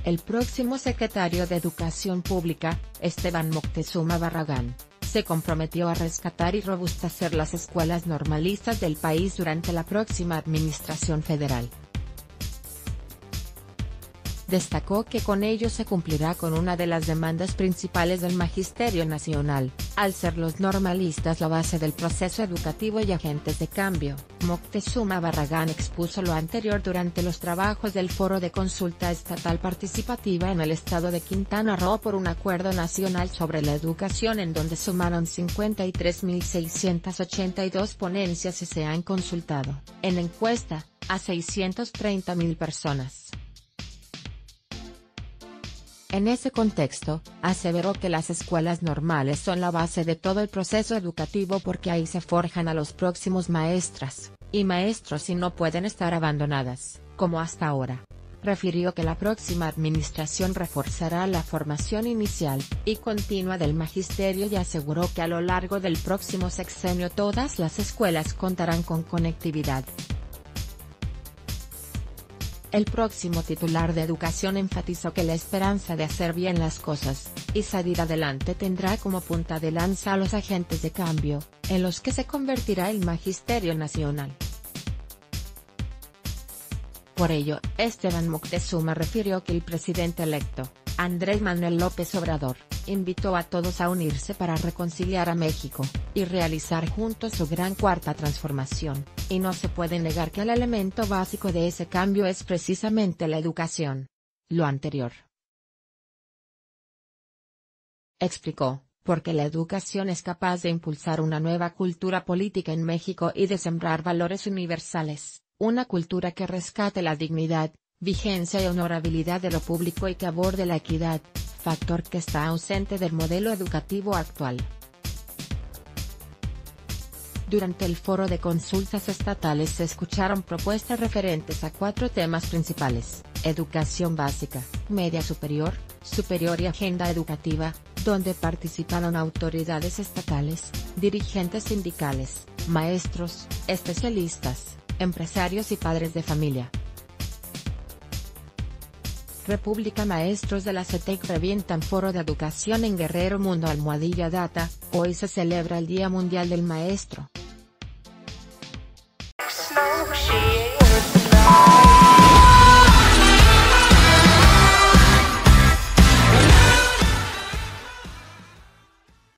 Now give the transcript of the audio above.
El próximo secretario de Educación Pública, Esteban Moctezuma Barragán, se comprometió a rescatar y robustecer las escuelas normalistas del país durante la próxima administración federal. Destacó que con ello se cumplirá con una de las demandas principales del Magisterio Nacional, al ser los normalistas la base del proceso educativo y agentes de cambio. Moctezuma Barragán expuso lo anterior durante los trabajos del Foro de Consulta Estatal Participativa en el estado de Quintana Roo por un acuerdo nacional sobre la educación, en donde sumaron 53.682 ponencias y se han consultado, en encuesta, a 630.000 personas. En ese contexto, aseveró que las escuelas normales son la base de todo el proceso educativo porque ahí se forjan a los próximos maestras y maestros y no pueden estar abandonadas, como hasta ahora. Refirió que la próxima administración reforzará la formación inicial y continua del magisterio y aseguró que a lo largo del próximo sexenio todas las escuelas contarán con conectividad. El próximo titular de Educación enfatizó que la esperanza de hacer bien las cosas y salir adelante tendrá como punta de lanza a los agentes de cambio, en los que se convertirá el Magisterio Nacional. Por ello, Esteban Moctezuma refirió que el presidente electo, Andrés Manuel López Obrador, invitó a todos a unirse para reconciliar a México y realizar juntos su gran cuarta transformación, y no se puede negar que el elemento básico de ese cambio es precisamente la educación. Lo anterior, explicó, porque la educación es capaz de impulsar una nueva cultura política en México y de sembrar valores universales, una cultura que rescate la dignidad, vigencia y honorabilidad de lo público y que aborde la equidad, factor que está ausente del modelo educativo actual. Durante el Foro de Consultas Estatales se escucharon propuestas referentes a 4 temas principales: educación básica, media superior, superior y agenda educativa, donde participaron autoridades estatales, dirigentes sindicales, maestros, especialistas, empresarios y padres de familia. República. Maestros de la CETEC revientan Foro de Educación en Guerrero. Mundo. Data. Hoy se celebra el Día Mundial del Maestro.